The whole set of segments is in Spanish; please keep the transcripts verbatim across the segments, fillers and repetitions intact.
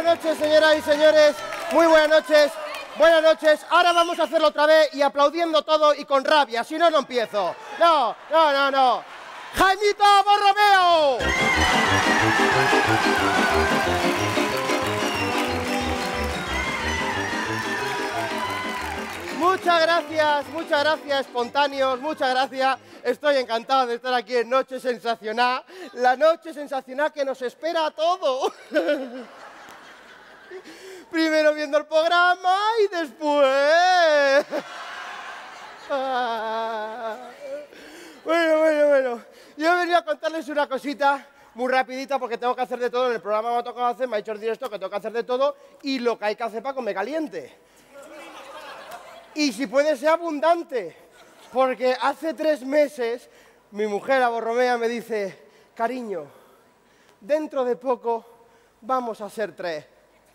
Buenas noches, señoras y señores. Muy buenas noches. Buenas noches. Ahora vamos a hacerlo otra vez y aplaudiendo todo y con rabia. Si no, no empiezo. No, no, no, no. ¡Jaimito Borromeo! Muchas gracias, muchas gracias, espontáneos, muchas gracias. Estoy encantado de estar aquí en Noche Sensacional. La noche sensacional que nos espera a todos. Primero viendo el programa y después... Ah. Bueno, bueno, bueno. Yo venía a contarles una cosita muy rapidita porque tengo que hacer de todo. En el programa me ha tocado hacer, me ha dicho el director que tengo que hacer de todo y lo que hay que hacer para comer caliente. Y si puede ser abundante, porque hace tres meses mi mujer, la Borromea, me dice, cariño, dentro de poco vamos a ser tres.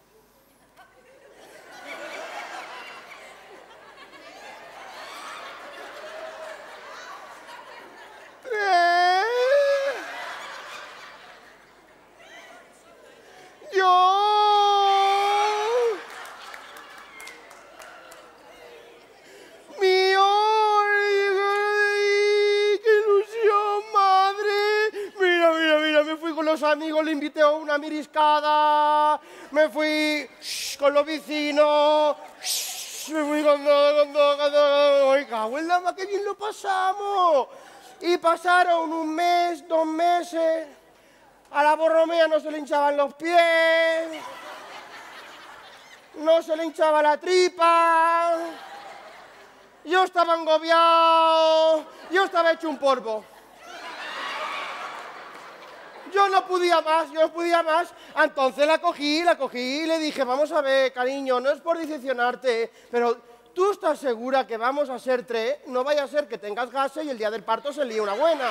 Amigos, le invité a una miriscada, me fui shh, con los vecinos, shh, me fui con todo, con todo, con todo, ¡ay, cago en la ma, qué bien lo pasamos! Y pasaron un mes, dos meses, a la Borromea no se le hinchaban los pies, no se le hinchaba la tripa, yo estaba engobiado, yo estaba hecho un polvo. Yo no podía más, yo no podía más. Entonces la cogí, la cogí y le dije, vamos a ver, cariño, no es por decepcionarte, pero ¿tú estás segura que vamos a ser tres? No vaya a ser que tengas gases y el día del parto se líe una buena.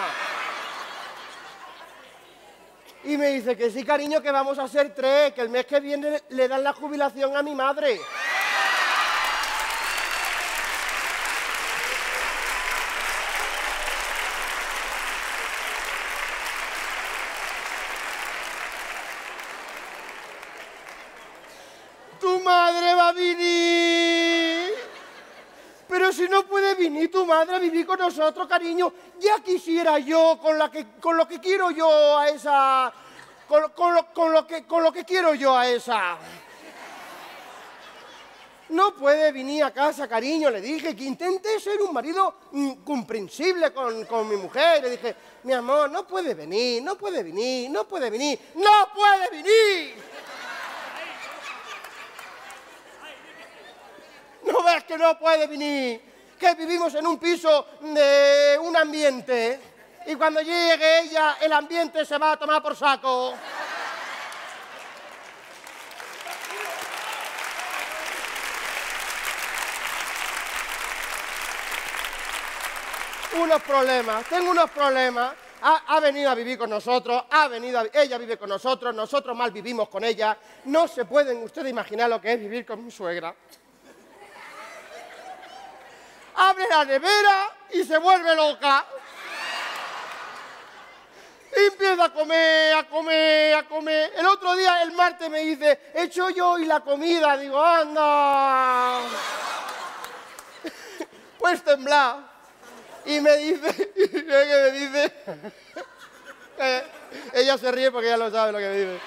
Y me dice que sí, cariño, que vamos a ser tres, que el mes que viene le dan la jubilación a mi madre. Tu madre va a venir. Pero si no puede venir tu madre a vivir con nosotros, cariño, ya quisiera yo con, la que, con lo que quiero yo a esa... Con, con, lo, con, lo que, con lo que quiero yo a esa... No puede venir a casa, cariño, le dije que intente ser un marido mm, comprensible con, con mi mujer. Le dije, mi amor, no puede venir, no puede venir, no puede venir, ¡no puede venir! ¿No ves que no puede venir? Que vivimos en un piso de un ambiente y cuando llegue ella, el ambiente se va a tomar por saco. Unos problemas, tengo unos problemas. Ha, ha venido a vivir con nosotros, ha venido a, ella vive con nosotros, nosotros mal vivimos con ella. No se pueden ustedes imaginar lo que es vivir con mi suegra. Abre la nevera y se vuelve loca. Y empieza a comer, a comer, a comer. El otro día, el martes, me dice, he hecho yo hoy la comida. Digo, anda. Pues temblar. Y me dice, ¿qué me dice? Ella se ríe porque ya lo sabe lo que me dice.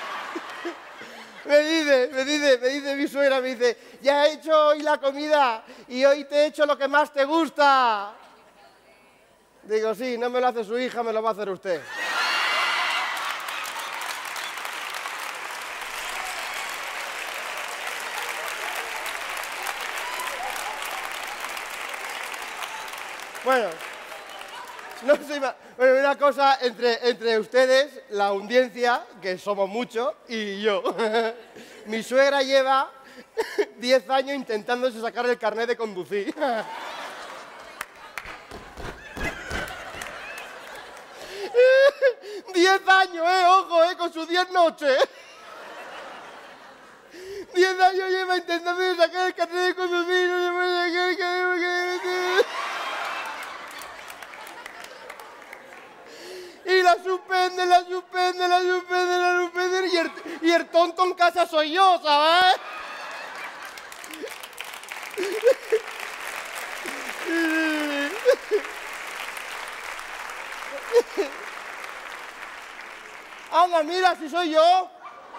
Me dice, me dice, me dice mi suegra, me dice, ya he hecho hoy la comida y hoy te he hecho lo que más te gusta. Digo, sí, no me lo hace su hija, me lo va a hacer usted. Bueno, no sé, bueno, una cosa entre, entre ustedes, la audiencia, que somos muchos, y yo. Mi suegra lleva diez años intentándose sacar el carnet de conducir. Diez años, eh, ojo, eh, con sus diez noches. Diez años lleva intentando sacar el carnet de conducir. Y la suspenden, la suspenden, la suspenden, la suspenden, y el Y el tonto en casa soy yo, ¿sabes? Anda, mira, si soy yo.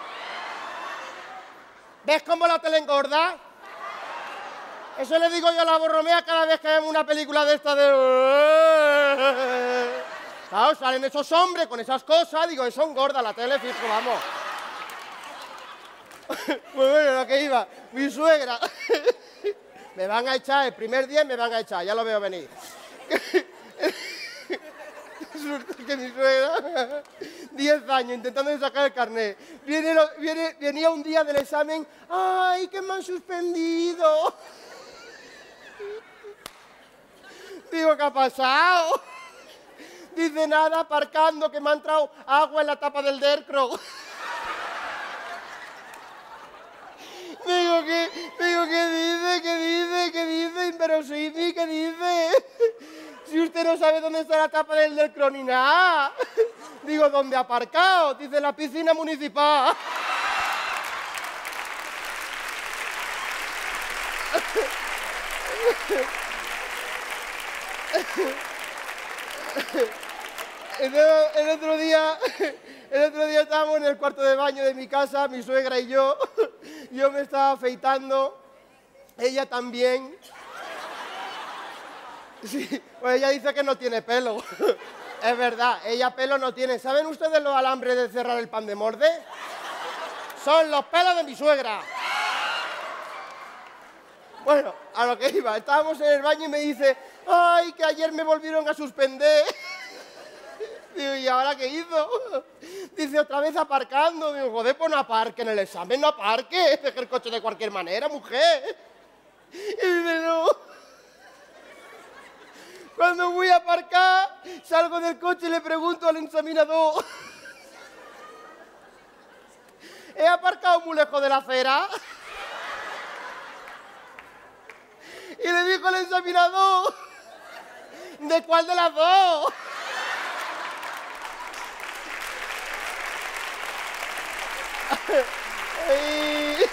¿Ves cómo la tele engorda? Eso le digo yo a la Borromea cada vez que vemos una película de esta de... Claro, salen esos hombres con esas cosas, digo, eso engorda la tele, fijo, vamos. Pues bueno, lo que iba, mi suegra. Me van a echar, el primer día me van a echar, ya lo veo venir. Resulta que mi suegra, diez años, intentando sacar el carnet, viene, lo- viene, venía un día del examen, ¡ay, que me han suspendido! Digo, ¿qué ha pasado? Dice, nada, aparcando, que me ha entrado agua en la tapa del dercro. Digo, ¿qué, digo, ¿qué dice? ¿Qué dice? ¿Qué dice? Inverosímil, ¿qué dice? Si usted no sabe dónde está la tapa del dercro ni nada. Digo, ¿dónde ha aparcado? Dice, la piscina municipal. El, el otro día, el otro día estábamos en el cuarto de baño de mi casa, mi suegra y yo. Yo me estaba afeitando, ella también. Sí, pues ella dice que no tiene pelo. Es verdad, ella pelo no tiene. ¿Saben ustedes los alambres de cerrar el pan de morde? Son los pelos de mi suegra. Bueno, a lo que iba, estábamos en el baño y me dice, ¡ay, que ayer me volvieron a suspender! Digo, ¿y ahora qué hizo? Dice, otra vez aparcando. Digo, joder, pues no aparque en el examen, no aparque. Deje el coche de cualquier manera, mujer. Y dice, no. Cuando voy a aparcar, salgo del coche y le pregunto al examinador, ¿he aparcado muy lejos de la acera? Y le dijo al examinador, ¿de cuál de las dos? Ay,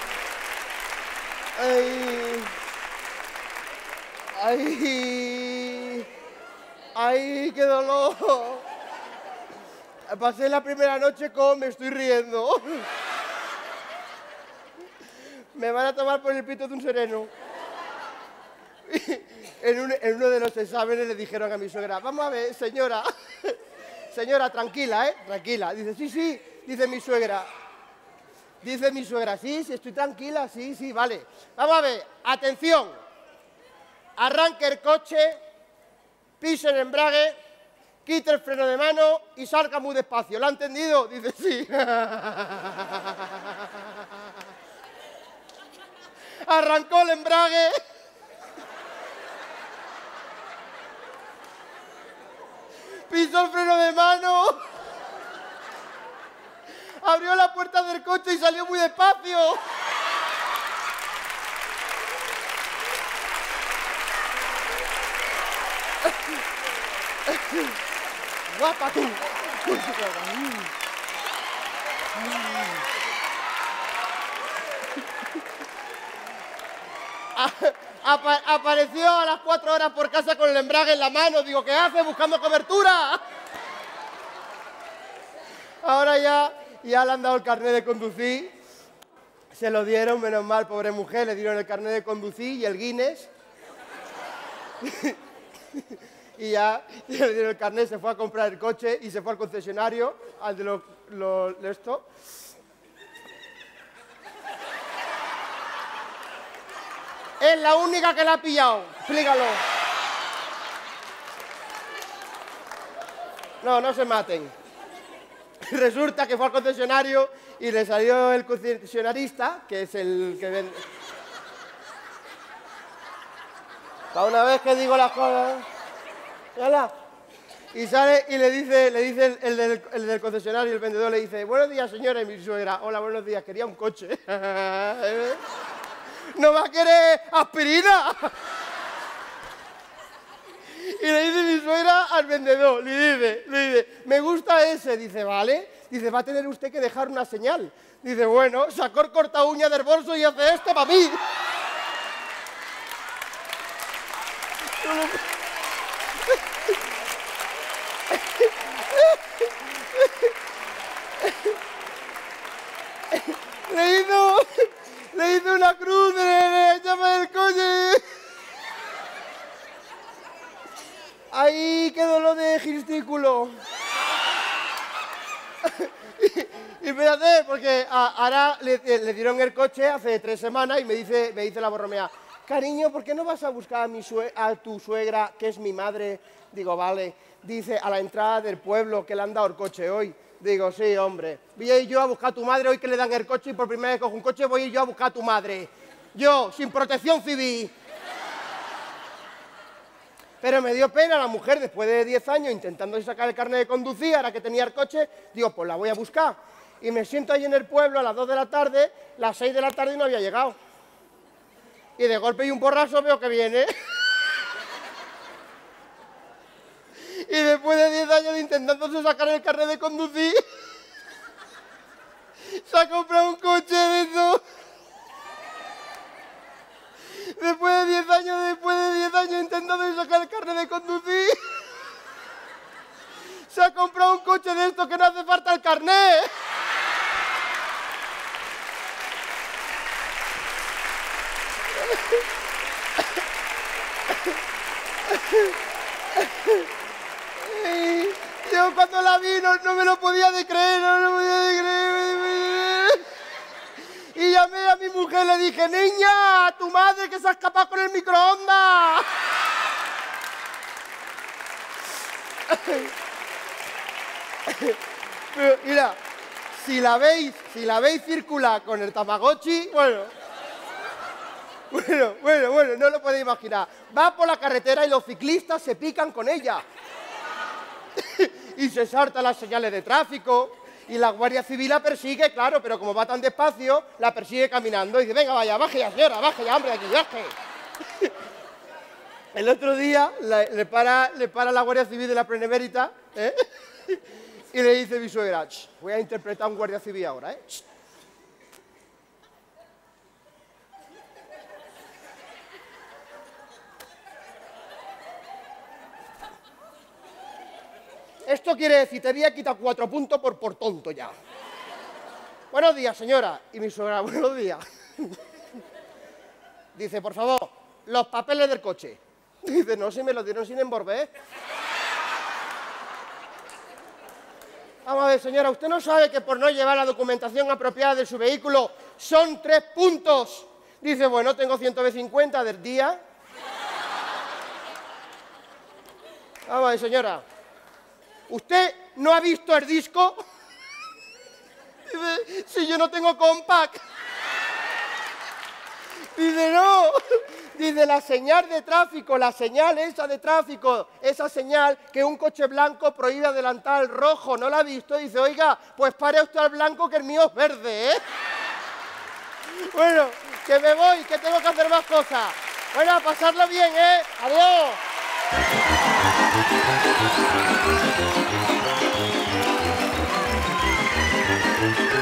ay, ay, ay, qué dolor. Pasé la primera noche con me estoy riendo. Me van a tomar por el pito de un sereno. En, un, en uno de los exámenes le dijeron a mi suegra, vamos a ver, señora, señora, tranquila, ¿eh? Tranquila. Dice, sí, sí, dice mi suegra. Dice mi suegra, sí, sí, estoy tranquila, sí, sí, vale. Vamos a ver, atención. Arranque el coche, pise el embrague, quite el freno de mano y salga muy despacio. ¿Lo ha entendido? Dice, sí. Arrancó el embrague. Pisó el freno de mano. Abrió la puerta del coche y salió muy despacio. Guapa tú. Apa- apareció a las cuatro horas por casa con el embrague en la mano. Digo, ¿qué hace? Buscando cobertura. Ahora ya, ya le han dado el carnet de conducir. Se lo dieron, menos mal, pobre mujer. Le dieron el carnet de conducir y el Guinness. Y ya le dieron el carnet, se fue a comprar el coche y se fue al concesionario, al de los... Lo, de esto. Es la única que la ha pillado. Explícalo. No, no se maten. Resulta que fue al concesionario y le salió el concesionarista, que es el que vende... Para una vez que digo las cosas... ¿Hola? Y sale y le dice, le dice el, el, del, el del concesionario, el vendedor, le dice, buenos días, señora, y mi suegra, hola, buenos días, quería un coche. ¿No va a querer aspirina? Y le dice mi suegra al vendedor, le dice, le dice, me gusta ese. Dice, vale. Dice, va a tener usted que dejar una señal. Dice, bueno, sacó el corta uña del bolso y hace este para mí. Le hizo, le hizo una cruz de la llama del coche. Ahí quedó lo de gistículo. Y, y fíjate, porque a, ahora le, le dieron el coche hace tres semanas y me dice, me dice la borromea, cariño, ¿por qué no vas a buscar a, mi sue a tu suegra, que es mi madre? Digo, vale. Dice, a la entrada del pueblo, que le han dado el coche hoy. Digo, sí, hombre. Voy a ir yo a buscar a tu madre hoy que le dan el coche y por primera vez cojo un coche voy a ir yo a buscar a tu madre. Yo, sin protección civil. Pero me dio pena la mujer, después de diez años intentando sacar el carnet de conducir, ahora que tenía el coche, digo, pues la voy a buscar. Y me siento ahí en el pueblo a las dos de la tarde, las seis de la tarde y no había llegado. Y de golpe y un porrazo veo que viene. Y después de diez años de intentándose sacar el carnet de conducir, se ha comprado un coche de eso. Después de diez años, después de diez años intentando sacar el carnet de conducir, se ha comprado un coche de esto que no hace falta el carnet. Y yo cuando la vi no, no me lo podía de creer, no me lo podía de creer. Y llamé a mi mujer y le dije, niña, tu madre que se ha escapado con el microondas. Pero mira, si la veis, si la veis circular con el Tamagotchi, bueno, bueno, bueno, bueno, no lo podéis imaginar. Va por la carretera y los ciclistas se pican con ella. Y se salta las señales de tráfico. Y la Guardia Civil la persigue, claro, pero como va tan despacio, la persigue caminando y dice, venga, vaya, baje ya, señora, baje ya, hombre, de aquí, baje. El otro día la, le, para, le para la Guardia Civil de la Benemérita, ¿eh? Y le dice a mi suegra, voy a interpretar a un Guardia Civil ahora, ¿eh? Esto quiere decir, te voy a quitar cuatro puntos por, por tonto ya. Buenos días, señora. Y mi suegra, buenos días. Dice, por favor, los papeles del coche. Dice, no, si me los dieron sin envolver. Vamos a ver, señora, ¿usted no sabe que por no llevar la documentación apropiada de su vehículo son tres puntos? Dice, bueno, tengo ciento cincuenta del día. Vamos a ver, señora. ¿Usted no ha visto el disco? Dice, si yo no tengo compact. Dice, no. Dice, la señal de tráfico, la señal esa de tráfico, esa señal que un coche blanco prohíbe adelantar al rojo, ¿no la ha visto? Dice, oiga, pues pare usted al blanco que el mío es verde, ¿eh? Bueno, que me voy, que tengo que hacer más cosas. Bueno, a pasarlo bien, ¿eh? Adiós. Thank you.